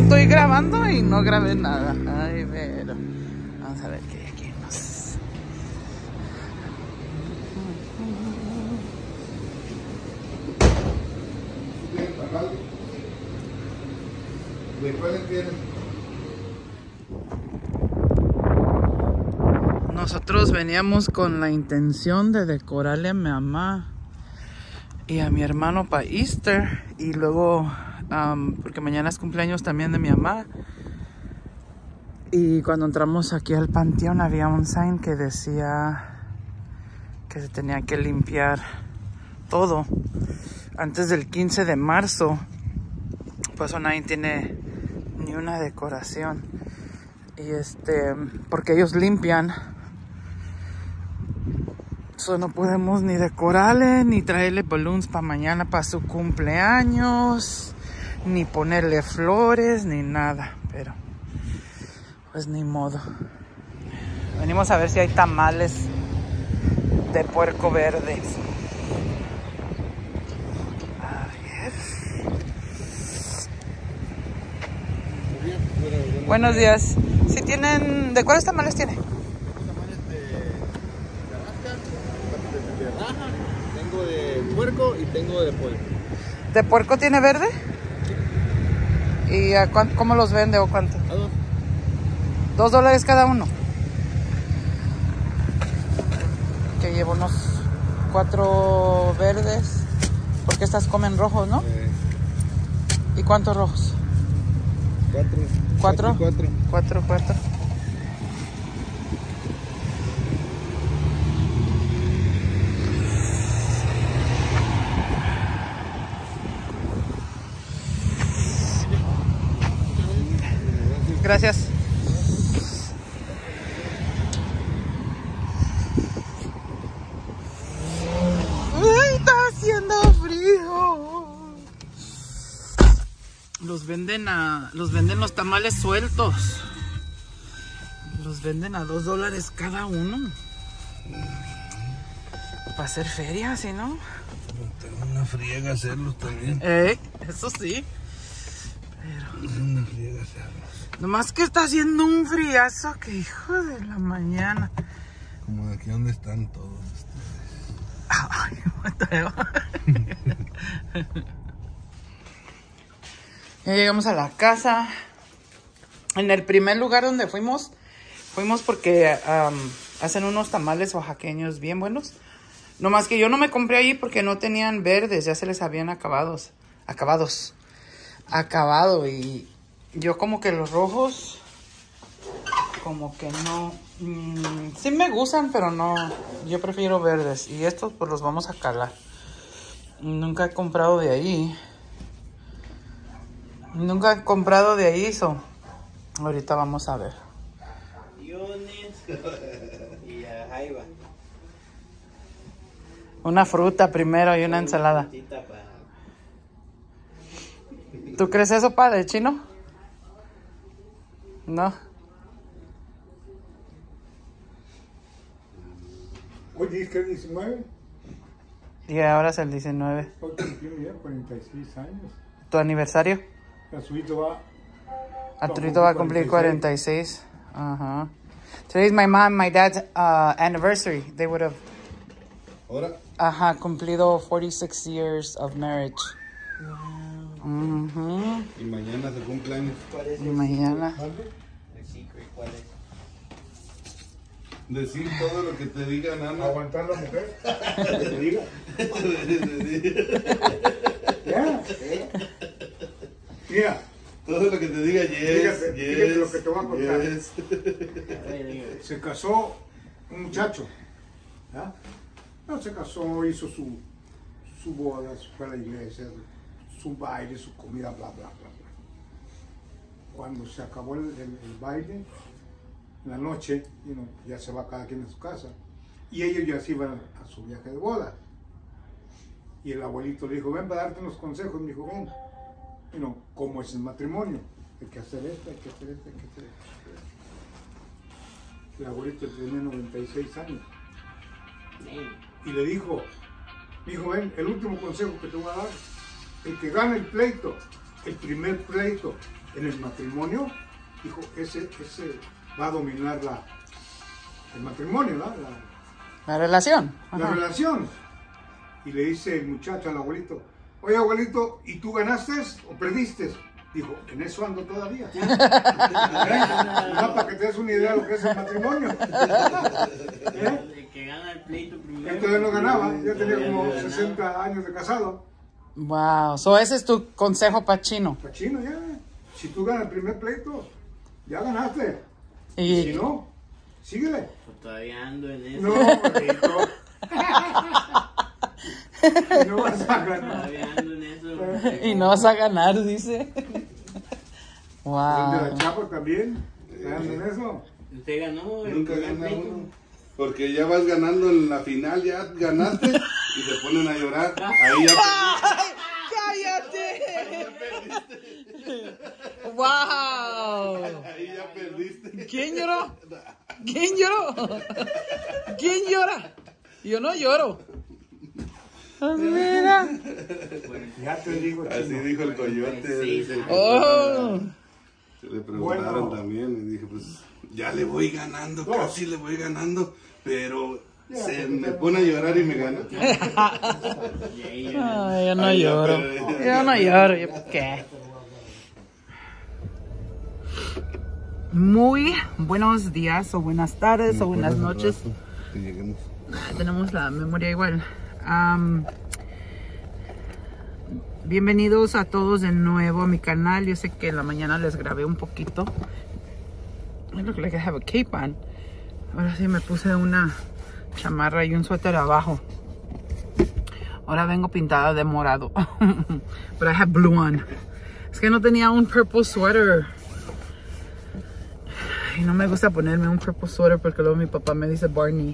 estoy grabando y no grabé nada. Ay, pero vamos a ver qué hay aquí más. Nosotros veníamos con la intención de decorarle a mi mamá y a mi hermano para Easter, y luego porque mañana es cumpleaños también de mi mamá. Y cuando entramos aquí al panteón había un sign que decía que se tenía que limpiar todo antes del 15 de marzo. Pues nadie tiene ni una decoración. Y porque ellos limpian, no podemos ni decorarle, ni traerle balloons para mañana para su cumpleaños, ni ponerle flores, ni nada. Pero pues ni modo. Venimos a ver si hay tamales de puerco verdes. A ver. Buenos días. Si tienen, ¿de cuáles tamales tiene? Tengo de puerco y tengo de pollo. ¿De puerco tiene verde? ¿Y cómo los vende o cuánto? ¿A dos? $2 cada uno. Que llevo unos 4 verdes. Porque estas comen rojos, ¿no? ¿Y cuántos rojos? 4. 4. Gracias. ¡Ay, está haciendo frío! Los venden los tamales sueltos. Los venden a $2 cada uno. Para hacer feria, ¿sí, no? Tengo una friega hacerlos también. Eso sí. Pero Es una friega hacerlos. nomás que está haciendo un friazo que hijo de la mañana. Como de aquí donde están todos ustedes. Ay, Mateo. Ya llegamos a la casa. En el primer lugar donde fuimos porque hacen unos tamales oaxaqueños bien buenos. Nomás que yo no me compré ahí porque no tenían verdes, ya se les habían acabado. Y yo como que los rojos, como que no. Sí me gustan, pero no. Yo prefiero verdes. Y estos pues los vamos a calar. Nunca he comprado de ahí. Ahorita vamos a ver. Una fruta primero y una ensalada. ¿Tú crees eso, padre chino? No. Hoy dice que es 19. Y ahora es el 19. Hoy cumplí ya 46 años. ¿Tu aniversario? Arturito va a cumplir 46. Ajá. Today's my mom, my dad's anniversary. They would have. ¿Ahora? Ajá, cumplido 46 years of marriage. Wow. Y mañana se cumple años. Y mañana. Decir todo lo que te diga, Nana. Aguantar la mujer. Que te diga. Ya. Mira. Todo lo que te diga, Fíjate lo que te voy a contar. Se casó un muchacho. ¿Ya? No, se casó, hizo su boda, fue a la iglesia, su baile, su comida, bla, bla, bla, bla. Cuando se acabó el baile, en la noche, ya se va cada quien a su casa. Y ellos ya se iban a su viaje de boda. Y el abuelito le dijo, ven para darte unos consejos. Me dijo, ven. ¿Cómo es el matrimonio? Hay que hacer esto, hay que hacer esto, hay que hacer esto. El abuelito tenía 96 años. Y le dijo, ven, el último consejo que te voy a dar, el que gane el pleito, el primer pleito, en el matrimonio, dijo, ese va a dominar el matrimonio, ¿no? La relación. La relación. Y le dice el muchacho al abuelito, oye abuelito, ¿y tú ganaste o perdiste? Dijo, en eso ando todavía. No, para que te des una idea de lo que es el matrimonio. El que gana el pleito primero. Él todavía no ganaba, ya tenía como 60 años de casado. Wow, so ese es tu consejo para Chino. Para Chino ya, si tú ganas el primer pleito, ya ganaste. Y Si no, síguele. Pues todavía ando en eso. No, abuelito. No vas a ganar. Todavía ando en eso. y no vas a ganar, dice. El de Wow. la Chapa también, ¿están en eso? Usted ganó el Nunca primer gana pleito. uno. Porque ya vas ganando en la final, ya ganaste y te ponen a llorar. Ahí ya ¡Cállate! ¡Wow! Ahí ya perdiste. ¿Quién lloró? ¿Quién lloró? ¿Quién llora? Yo no lloro. Ah, mira. Ya te digo, Así Chino. dijo el coyote. dice el Oh. Le preguntaron Bueno. también y dije, pues ya le voy ganando, casi le voy ganando, pero se me pone a llorar y me gana. Y ahí ya. Ay, yo no Ay, ya lloro. perdí. Yo no lloro. ¿Yo qué? Muy buenos días o buenas tardes o buenas noches. Que lleguemos. Tenemos la memoria igual. Bienvenidos a todos de nuevo a mi canal. Yo sé que en la mañana les grabé un poquito. I look like I have a cape on. Ahora sí me puse una chamarra y un suéter abajo. Ahora vengo pintada de morado. But I have blue on. Es que no tenía un purple sweater. Y no me gusta ponerme un purple sweater porque luego mi papá me dice Barney.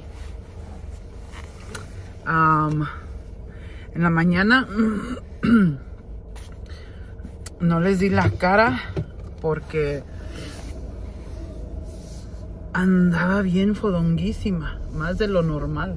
En la mañana no les di la cara porque andaba bien fodonguísima, más de lo normal.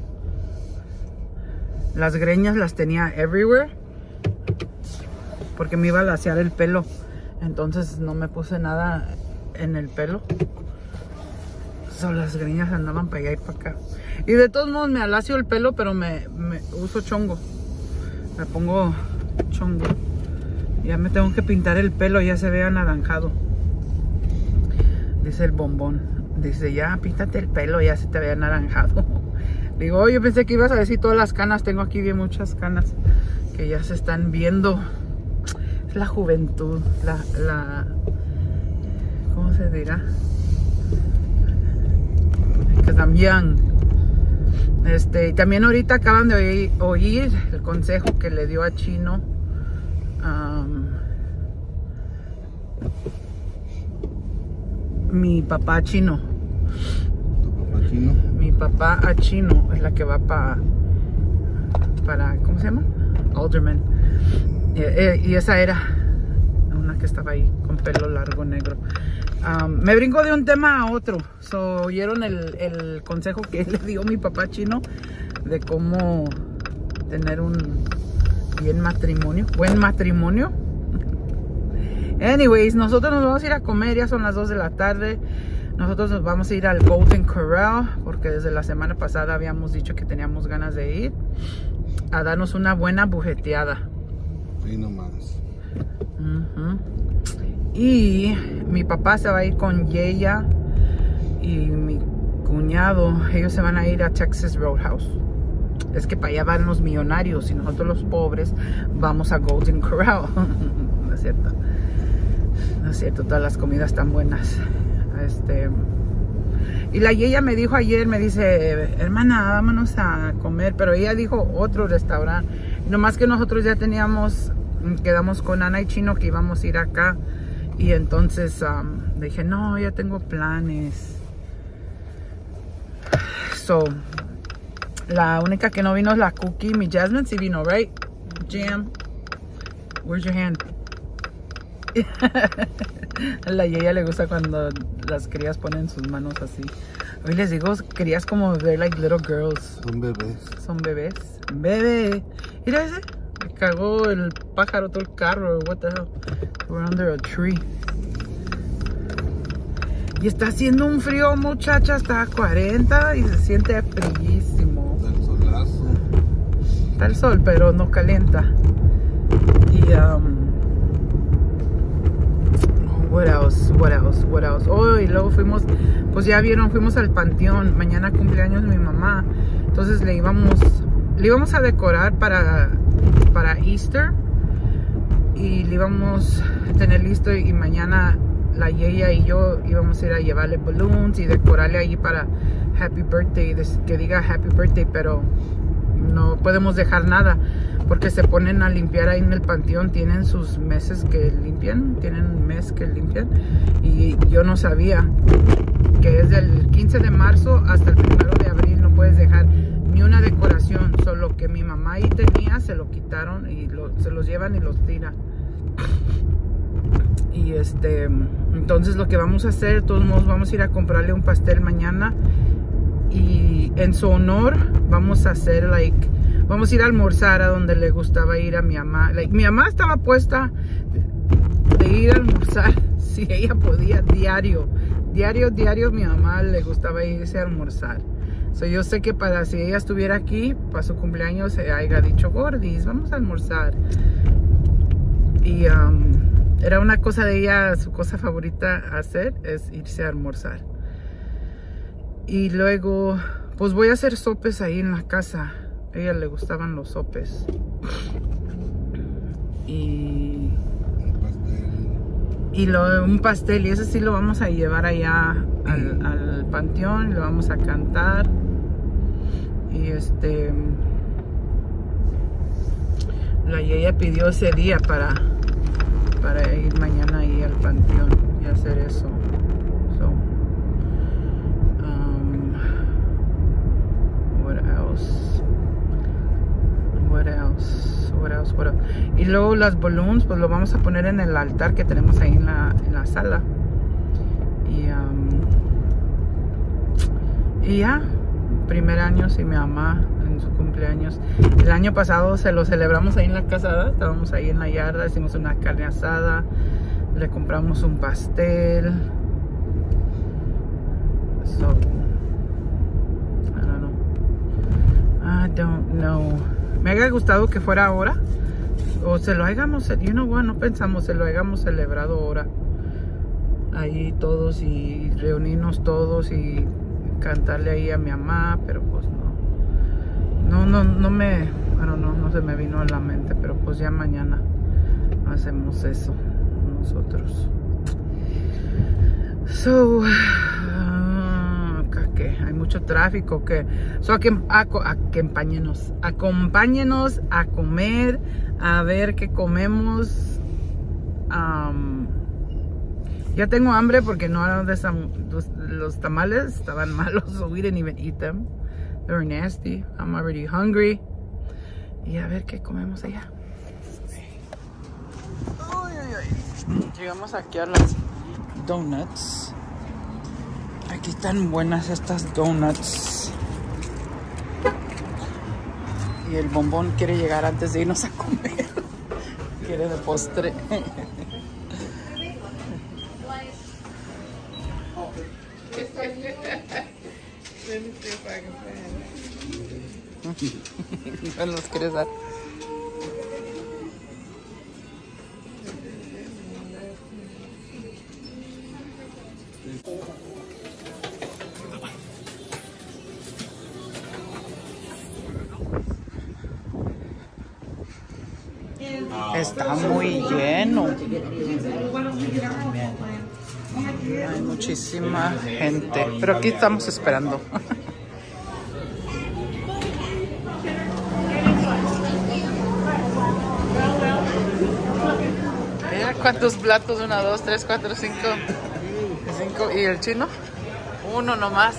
Las greñas las tenía everywhere porque me iba a lasear el pelo, entonces no me puse nada en el pelo. So, las greñas andaban para allá y para acá. Y de todos modos me alacio el pelo, pero me uso chongo. Me pongo chongo. Ya me tengo que pintar el pelo, ya se ve anaranjado. Dice el bombón. Dice, ya píntate el pelo, ya se te ve anaranjado. Digo, oh, yo pensé que ibas a decir todas las canas. Tengo aquí bien muchas canas que ya se están viendo. Es la juventud, ¿cómo se dirá? Because I'm young. También ahorita acaban de oír el consejo que le dio a Chino. Mi papá Chino. ¿Tu papá Chino? Mi papá a Chino es la que va para ¿cómo se llama? Alderman. Y esa era una que estaba ahí con pelo largo negro. Me brinco de un tema a otro. Oyeron el consejo que le dio mi papá Chino de cómo tener un buen matrimonio. Anyways, nosotros nos vamos a ir a comer, ya son las 2 de la tarde. Nosotros nos vamos a ir al Golden Corral porque desde la semana pasada habíamos dicho que teníamos ganas de ir a darnos una buena bujeteada. Sí, nomás. Y mi papá se va a ir con Yeya y mi cuñado. Ellos se van a ir a Texas Roadhouse. Es que para allá van los millonarios y nosotros los pobres vamos a Golden Corral. No es cierto. No es cierto, todas las comidas están buenas. Y la Yeya me dijo ayer, me dice, hermana, vámonos a comer. Pero ella dijo otro restaurante. Nomás que nosotros ya quedamos con Ana y Chino que íbamos a ir acá. Y entonces le dije, no, ya tengo planes. La única que no vino es la Cookie. Mi Jasmine sí vino, right? Jam, where's your hand? A la Yeya le gusta cuando las crías ponen sus manos así. Hoy les digo, crías como they're like little girls. Son bebés. Son bebés. Bebé. Mira ese. Me cagó el pájaro todo el carro. What the hell? We're under a tree. Y está haciendo un frío, muchacha, está a 40 y se siente fríísimo. Está el solazo. Está el sol, pero no calienta. Y what else? Oh, y luego fuimos, pues ya vieron, fuimos al panteón. Mañana cumpleaños de mi mamá. Entonces le íbamos a decorar para Easter. Y le íbamos a tener listo, y mañana la Yeya y yo íbamos a ir a llevarle balloons y decorarle ahí para Happy Birthday, que diga Happy Birthday, pero no podemos dejar nada porque se ponen a limpiar ahí en el panteón. Tienen sus meses que limpian, tienen un mes que limpian, y yo no sabía que es del 15 de marzo hasta el 1 de abril. No puedes dejar ni una decoración. Solo que mi mamá ahí tenía, se lo quitaron y se los llevan y los tiran. Y entonces lo que vamos a hacer, todos modos, vamos a ir a comprarle un pastel mañana, y en su honor vamos a hacer vamos a ir a almorzar a donde le gustaba ir a mi mamá. Mi mamá estaba puesta de ir a almorzar si ella podía, diario mi mamá le gustaba irse a almorzar. Yo sé que para si ella estuviera aquí para su cumpleaños, haya dicho, Gordis, vamos a almorzar. Y era una cosa de ella, su cosa favorita hacer es irse a almorzar. Y luego, pues voy a hacer sopes ahí en la casa. A ella le gustaban los sopes. Y un pastel, y ese sí lo vamos a llevar allá al panteón, y lo vamos a cantar. Y la Yeya pidió ese día para ir mañana ahí al panteón y hacer eso. What else? Y luego las balloons, pues lo vamos a poner en el altar que tenemos ahí en la sala. Y ya, primer año sin mi mamá en su cumpleaños. El año pasado se lo celebramos ahí en la casa, ¿verdad? Estábamos ahí en la yarda, hicimos una carne asada, le compramos un pastel. I don't know. Me había gustado que fuera ahora, o se lo hayamos, no pensamos, se lo hayamos celebrado ahora. Ahí todos, y reunirnos todos y cantarle ahí a mi mamá, pero pues no se me vino a la mente, pero pues ya mañana hacemos eso nosotros. Que hay mucho tráfico, acompáñenos a comer, a ver qué comemos. Ya tengo hambre porque los tamales estaban malos, so we didn't even eat them. They were nasty. I'm already hungry. Y a ver qué comemos allá. Llegamos aquí a las donuts. Aquí están buenas estas donuts. Y el bombón quiere llegar antes de irnos a comer. Quiere de postre. No los quieres dar. Está muy lleno. Hay muchísima gente, pero aquí estamos esperando. Mira cuántos platos, 1, 2, 3, 4, 5. ¿Y el chino? 1 nomás.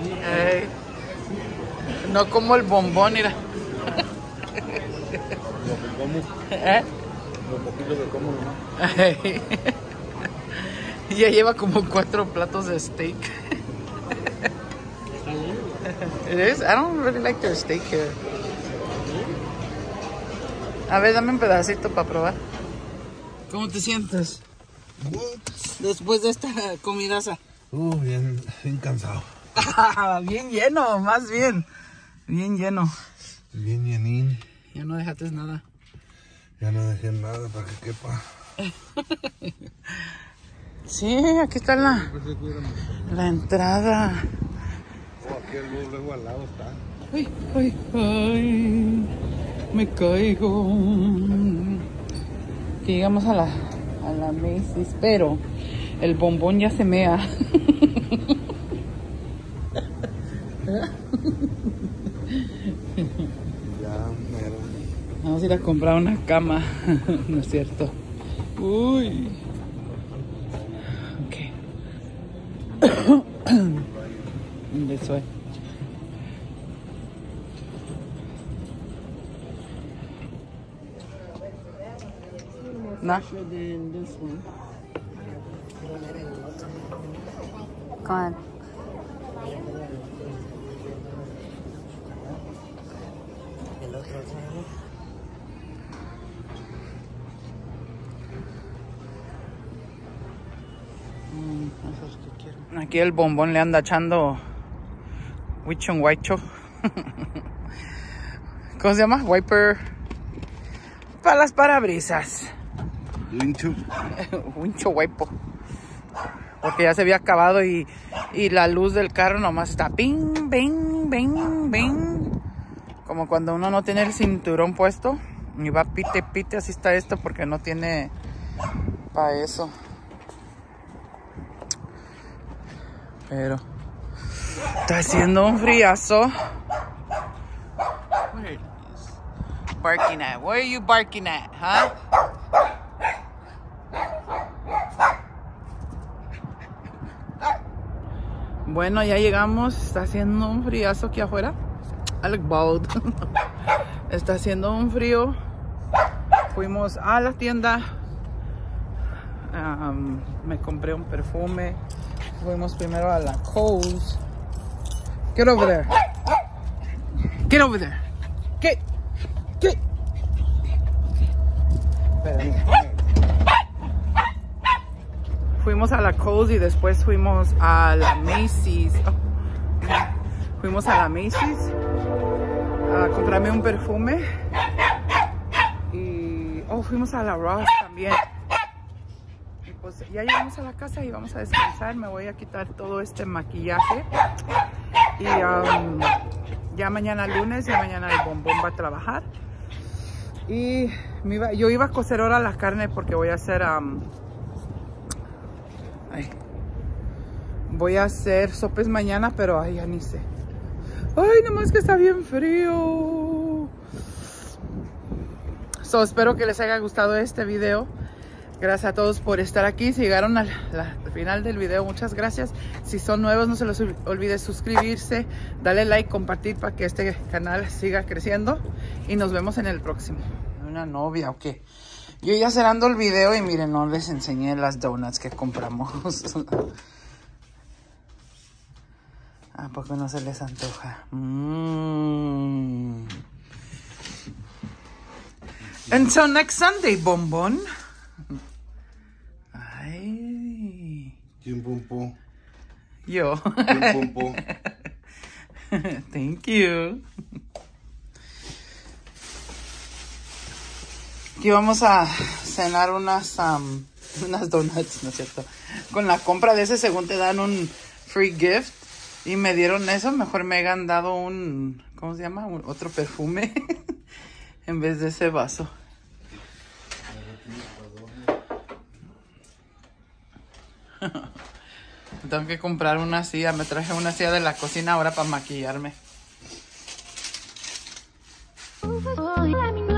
No como el bombón, mira. Lo poquito que como nomás. Ya lleva como 4 platos de steak. It is? I don't really like their steak here. A ver, dame un pedacito para probar. ¿Cómo te sientes? Después de esta comidaza. Bien cansado. Bien lleno, más bien. Bien lleno. Bien llenín. Ya no dejaste nada. Ya no dejé nada para que quepa. Sí, aquí está la entrada. Aquí luego al lado está. Ay, me caigo. Que llegamos a la Macy's, pero el bombón ya se mea. Vamos a ir a comprar una cama. No es cierto. Uy. Ok. This way. No. Than this one. Go on. Aquí el bombón le anda echando Wichon Guaycho. ¿Cómo se llama? Wiper para las parabrisas. Wincho. Wincho Guaypo. Porque ya se había acabado y la luz del carro nomás está ping, bing, bing, bing. Como cuando uno no tiene el cinturón puesto y va pite, pite, así está esto porque no tiene para eso. Pero está haciendo un friazo. What are you barking at? What are you barking at, huh? Bueno, ya llegamos. Está haciendo un friazo aquí afuera. I look bald. Está haciendo un frío. Fuimos a la tienda. Me compré un perfume. Fuimos primero a la Kohl's. Get over there. Get over there. Get. Espérame. Fuimos a la Kohl's y después fuimos a la Macy's. Fuimos a la Macy's a comprarme un perfume. Y fuimos a la Ross también. Y pues ya llegamos a la casa y vamos a descansar. Me voy a quitar todo este maquillaje. Y ya mañana lunes, ya mañana el bombón va a trabajar. Y yo iba a cocer ahora la carne porque voy a hacer voy a hacer sopes mañana, pero ya ni sé. Ay, nomás que está bien frío. Espero que les haya gustado este video. Gracias a todos por estar aquí. Si llegaron al final del video, muchas gracias. Si son nuevos, no se les olvide suscribirse, darle like, compartir para que este canal siga creciendo. Y nos vemos en el próximo. ¿Una novia o qué? Yo ya cerrando el video y miren, no les enseñé las donuts que compramos. ¿A poco no se les antoja? Until next Sunday, bombón. Ay. ¿Quién pompó? Yo. ¿Quién pompó? Thank you. Aquí vamos a cenar unas donuts, ¿no es cierto? Con la compra de ese, según te dan un free gift. Y me dieron eso, mejor me han dado un, ¿cómo se llama? Otro perfume en vez de ese vaso. Tengo que comprar una silla, me traje una silla de la cocina ahora para maquillarme.